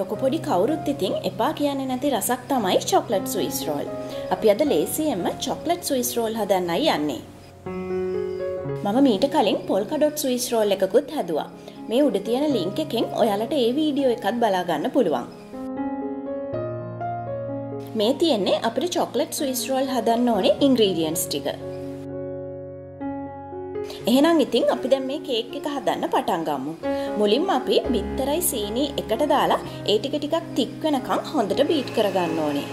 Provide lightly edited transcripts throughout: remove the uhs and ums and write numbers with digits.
ලොකු පොඩි කවුරුත් ඉතින් එපා කියන්නේ නැති රසක් තමයි චොක්ලට් ස්විස් රෝල්. අපි අද ලේසියෙන්ම චොක්ලට් ස්විස් රෝල් හදන්නයි යන්නේ. මම මීට කලින් පොල්කා ඩොට් ස්විස් රෝල් එකකුත් හැදුවා. මේ උඩ තියෙන ලින්ක් එකෙන් ඔයාලට ඒ වීඩියෝ එකත් බලා ගන්න පුළුවන්. මේ තියෙන්නේ අපිට චොක්ලට් ස්විස් රෝල් හදන්න ඕනේ ඉන්ග්‍රීඩියන්ට්ස් ටික. එහෙනම් ඉතින් අපි දැන් මේ කේක් එක හදන්න පටන් ගමු. මුලින්ම අපි බිත්තරයි සීනි එකට දාලා ඒ ටික ටිකක් තික් වෙනකන් හොඳට බීට් කරගන්න ඕනේ.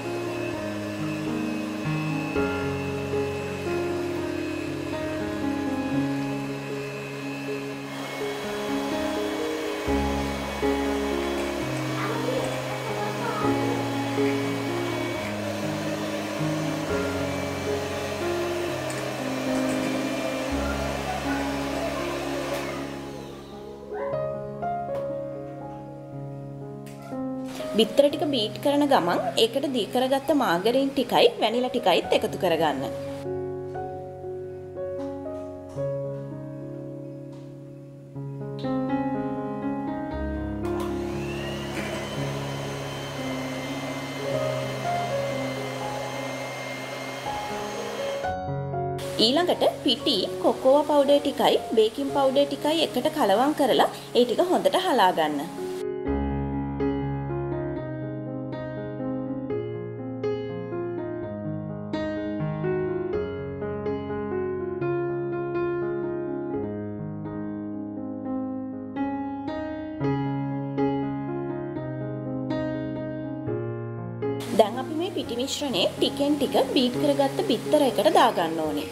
බිත්තර ටික බීට් කරන ගමන් ඒකට දී කරගත්ත මාගරින් ටිකයි වැනිලා ටිකයිත් එකතු කරගන්න. ඊළඟට පිටි කොකෝවා පවුඩර් ටිකයි බේකින් පවුඩර් ටිකයි එකට කලවම් කරලා ඒ ටික හොඳට හලා ගන්න. දැන් අපි මේ පිටි මිශ්‍රණය ටිකෙන් ටික බීට් කරගත්ත බිත්තර එකට දාගන්න ඕනේ.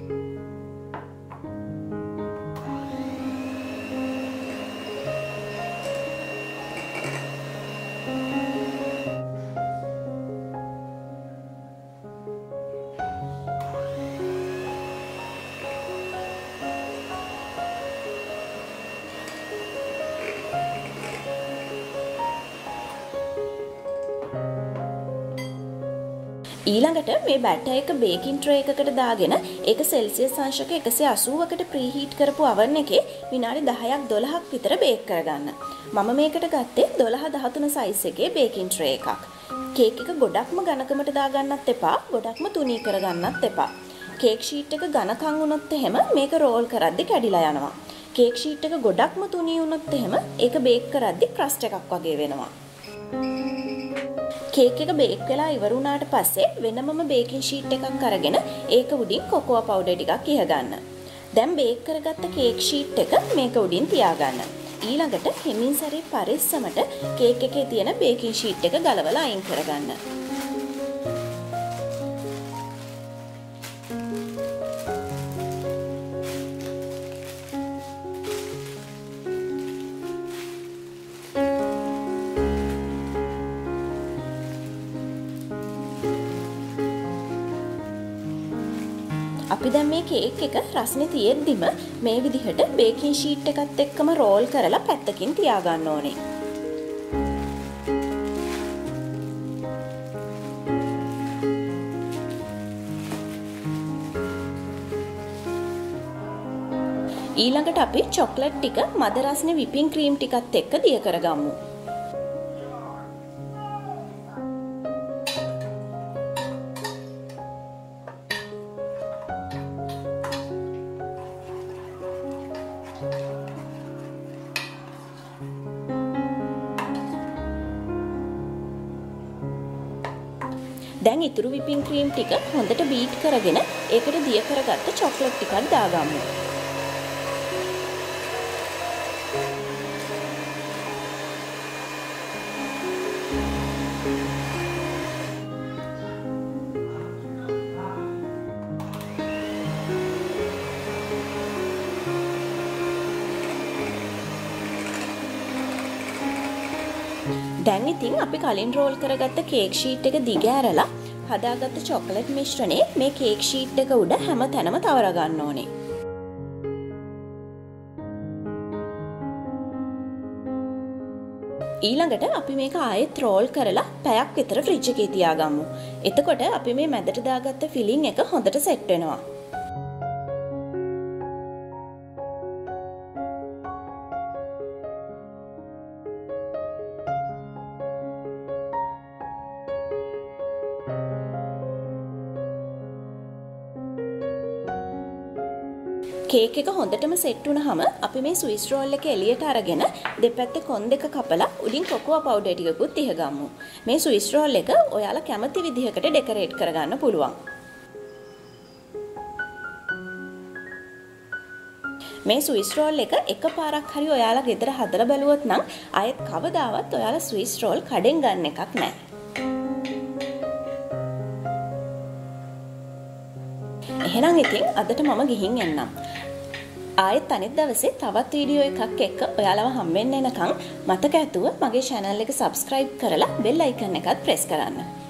ඊළඟට මේ බැටර් එක බේකින් ට්‍රේ එකකට දාගෙන ඒක සෙල්සියස් අංශක 180කට ප්‍රීහීට් කරපු oven එකේ විනාඩි 10ක් 12ක් විතර බේක් කරගන්න. මම මේකට ගත්තේ 12-13 සයිස් එකේ බේකින් ට්‍රේ එකක්. කේක් එක ගොඩක්ම ඝනකමට දාගන්නත් එපා, ගොඩක්ම තුනී කරගන්නත් එපා. කේක් ෂීට් එක ඝනකම් වුණොත් එහෙම මේක රෝල් කරද්දි කැඩිලා යනවා. කේක් ෂීට් එක ගොඩක්ම තුනී වුණොත් එහෙම ඒක බේක් කරද්දි ක්‍රස්ට් එකක් වගේ වෙනවා. කේක් එක බේක් වෙලා ඉවර වුණාට පස්සේ වෙනමම බේකින් ෂීට් එකක් අරගෙන ඒක උඩින් කොකෝවා පවුඩර් ටිකක් ඉහගන්න. දැන් බේක් කරගත්ත කේක් ෂීට් එක මේක උඩින් තියාගන්න. ඊළඟට හිමින් සැරේ පරිස්සමට කේක් එකේ තියෙන බේකින් ෂීට් එක ගලවලා අයින් කරගන්න. අපි දැන් මේ කේක් එක රස්නේ තියෙද්දිම මේ විදිහට බේකින් ෂීට් එකත් එක්කම රෝල් කරලා පැත්තකින් තියාගන්න ඕනේ. ඊළඟට අපි චොක්ලට් ටික මද රස්නේ විපින් ක්‍රීම් ටිකත් එක්ක දිය කරගමු. දැන් ඉතුරු විපින් ක්‍රීම් ටික හොඳට බීට් කරගෙන ඒකට දිය කරගත්ත චොක්ලට් ටිකක් දාගමු. දැන් ඉතින් අපි කලින් රෝල් කරගත්ත කේක් ෂීට් එක දිග ඇරලා හදාගත්ත චොකලට් මිශ්‍රණය මේ කේක් ෂීට් එක උඩ හැම තැනම තවර ගන්න ඕනේ. ඊළඟට අපි මේක ආයෙත් රෝල් කරලා පැයක් විතර ෆ්‍රිජ් එකේ තියාගමු. එතකොට අපි මේ මැදට දාගත්ත ෆිලිං එක හොඳට සෙට් වෙනවා. කේක් එක හොඳටම සෙට් වුණාම අපි මේ ස්විස් රෝල් එක එළියට අරගෙන දෙපැත්තේ කොන් දෙක කපලා උඩින් කොකෝ පවුඩර් ටිකකුත් තියගමු. මේ ස්විස් රෝල් එක ඔයාලා කැමති විදිහකට ඩෙකරේට් කරගන්න පුළුවන්. මේ ස්විස් රෝල් එක එකපාරක් හරි ඔයාලා ගෙදර හදලා බලුවොත් නම් ආයෙත් කවදාවත් ඔයාලා ස්විස් රෝල් කඩෙන් ගන්න එකක් නැහැ. එහෙනම් ඉතින් අදට මම ගිහින් එන්නම්. ආයෙත් අනිත් දවසේ තවත් වීඩියෝ එකක් එක්ක ඔයාලව හම්බෙන්න එනකන් මතක ඇතුව මගේ channel එක subscribe කරලා bell icon එකත් press කරන්න.